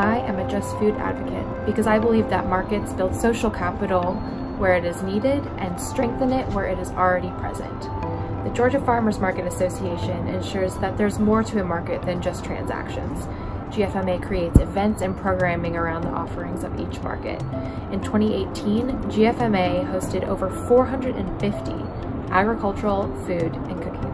I am a just food advocate because I believe that markets build social capital where it is needed and strengthen it where it is already present. The Georgia Farmers Market Association ensures that there's more to a market than just transactions. GFMA creates events and programming around the offerings of each market. In 2018, GFMA hosted over 450 agricultural, food, and cooking